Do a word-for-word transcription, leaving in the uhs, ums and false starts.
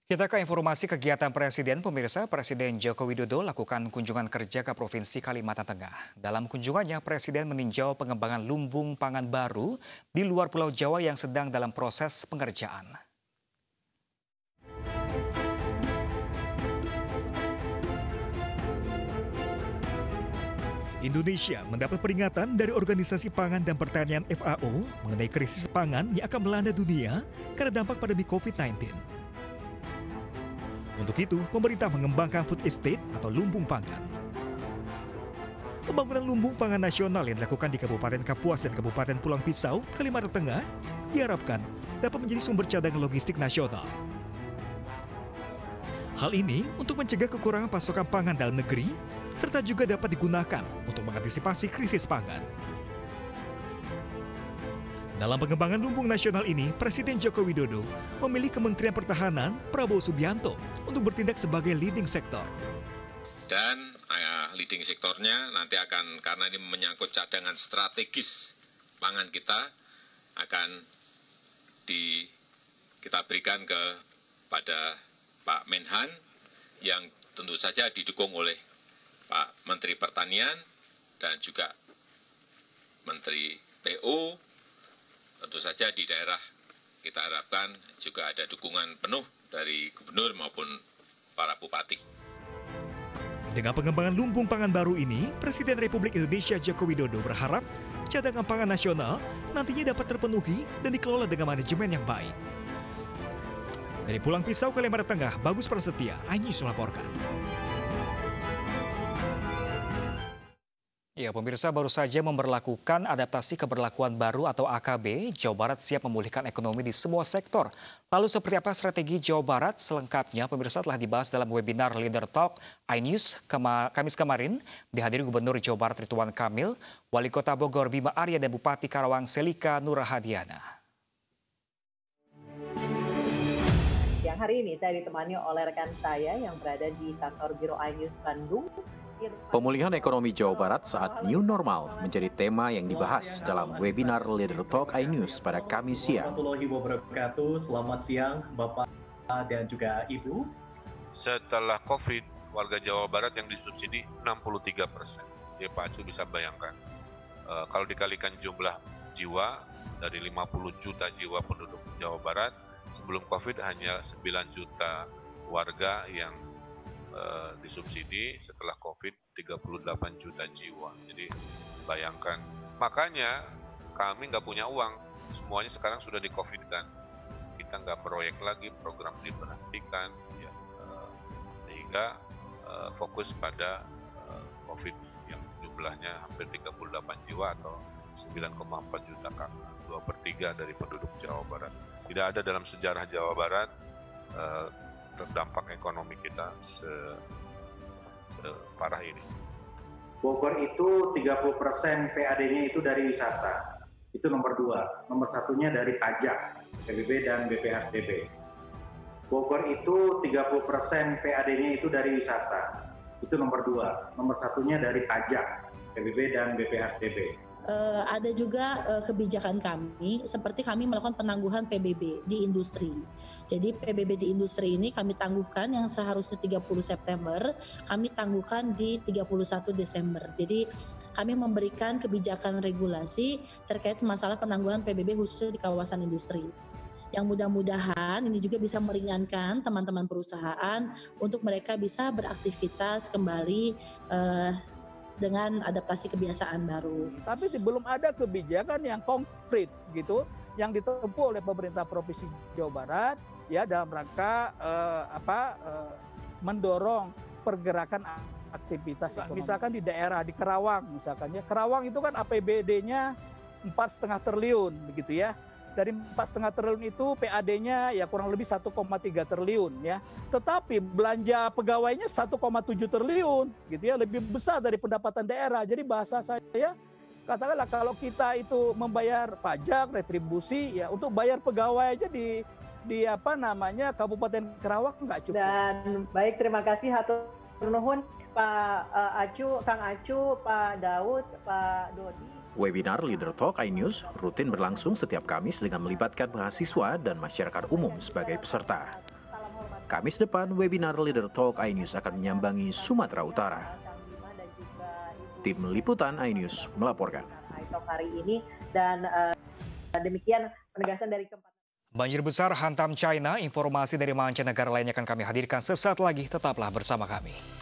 Kita ke informasi kegiatan Presiden. Pemirsa, Presiden Joko Widodo lakukan kunjungan kerja ke Provinsi Kalimantan Tengah. Dalam kunjungannya, Presiden meninjau pengembangan lumbung pangan baru di luar Pulau Jawa yang sedang dalam proses pengerjaan. Indonesia mendapat peringatan dari Organisasi Pangan dan Pertanian F A O mengenai krisis pangan yang akan melanda dunia karena dampak pandemi COVID sembilan belas. Untuk itu, pemerintah mengembangkan food estate atau lumbung pangan. Pembangunan lumbung pangan nasional yang dilakukan di Kabupaten Kapuas dan Kabupaten Pulang Pisau, Kalimantan Tengah, diharapkan dapat menjadi sumber cadangan logistik nasional. Hal ini untuk mencegah kekurangan pasokan pangan dalam negeri, serta juga dapat digunakan untuk mengantisipasi krisis pangan. Dalam pengembangan lumbung nasional ini, Presiden Joko Widodo memilih Kementerian Pertahanan Prabowo Subianto untuk bertindak sebagai leading sektor. Dan uh, leading sektornya nanti akan, karena ini menyangkut cadangan strategis pangan kita, akan di, kita berikan kepada Pak Menhan yang tentu saja didukung oleh Pak Menteri Pertanian dan juga Menteri P U. Tentu saja di daerah kita harapkan juga ada dukungan penuh dari gubernur maupun para bupati. Dengan pengembangan lumbung pangan baru ini, Presiden Republik Indonesia Joko Widodo berharap cadangan pangan nasional nantinya dapat terpenuhi dan dikelola dengan manajemen yang baik. Dari Pulang Pisau, Kalimantan Tengah, Bagus Prasetya, iNews melaporkan. Ya, pemirsa, baru saja memberlakukan adaptasi keberlakuan baru atau A K B, Jawa Barat siap memulihkan ekonomi di semua sektor. Lalu seperti apa strategi Jawa Barat? Selengkapnya, pemirsa, telah dibahas dalam webinar Leader Talk iNews Kema Kamis kemarin, dihadiri Gubernur Jawa Barat Ridwan Kamil, Wali Kota Bogor Bima Arya, dan Bupati Karawang Selika Nurhadiana. Yang hari ini saya ditemani oleh rekan saya yang berada di kantor Biro iNews Bandung. Pemulihan ekonomi Jawa Barat saat new normal menjadi tema yang dibahas dalam webinar Leader Talk iNews pada Kamis siang. Selamat siang Bapak dan juga Ibu. Setelah COVID, warga Jawa Barat yang disubsidi enam puluh tiga persen. Ya, Pak Acu bisa bayangkan, e, kalau dikalikan jumlah jiwa dari lima puluh juta jiwa penduduk Jawa Barat, sebelum COVID hanya sembilan juta warga yang Uh, disubsidi, setelah COVID tiga puluh delapan juta jiwa. Jadi bayangkan, makanya kami nggak punya uang, semuanya sekarang sudah di COVID kan. Kita nggak proyek lagi, program diberhentikan, ya, uh, sehingga uh, fokus pada uh, COVID yang jumlahnya hampir tiga puluh delapan jiwa atau sembilan koma empat juta kakak, dua per tiga dari penduduk Jawa Barat. Tidak ada dalam sejarah Jawa Barat uh, terdampak ekonomi kita separah ini. Bogor itu tiga puluh persen P A D-nya itu dari wisata. Itu nomor dua. Nomor satunya dari pajak, P B B dan B P H T B. Bogor itu tiga puluh persen P A D-nya itu dari wisata. Itu nomor dua. Nomor satunya dari pajak, P B B dan B P H T B. Uh, ada juga uh, kebijakan kami, seperti kami melakukan penangguhan P B B di industri. Jadi P B B di industri ini kami tangguhkan yang seharusnya tiga puluh September, kami tangguhkan di tiga puluh satu Desember. Jadi kami memberikan kebijakan regulasi terkait masalah penangguhan P B B khususnya di kawasan industri. Yang mudah-mudahan ini juga bisa meringankan teman-teman perusahaan untuk mereka bisa beraktivitas kembali uh, dengan adaptasi kebiasaan baru. Tapi belum ada kebijakan yang konkret gitu yang ditempuh oleh pemerintah Provinsi Jawa Barat ya dalam rangka eh, apa eh, mendorong pergerakan aktivitas ekonomi. Misalkan di daerah di Karawang misalkan ya. Karawang itu kan A P B D-nya empat koma lima triliun begitu ya. Dari empat koma lima triliun itu P A D-nya ya kurang lebih satu koma tiga triliun ya. Tetapi belanja pegawainya satu koma tujuh triliun gitu ya, lebih besar dari pendapatan daerah. Jadi bahasa saya katakanlah kalau kita itu membayar pajak, retribusi ya untuk bayar pegawai aja di di apa namanya Kabupaten Karawang nggak cukup. Dan baik, terima kasih hatur nuhun Pak uh, Acu, Kang Acu, Pak Daud, Pak Dodi. Webinar Leader Talk iNews rutin berlangsung setiap Kamis dengan melibatkan mahasiswa dan masyarakat umum sebagai peserta. Salam hormat. Kamis depan, webinar Leader Talk iNews akan menyambangi Sumatera Utara. Tim Liputan iNews melaporkan. Hari ini dan uh, demikian penegasan dari keempat. Banjir besar hantam China. Informasi dari mancanegara lainnya akan kami hadirkan sesaat lagi. Tetaplah bersama kami.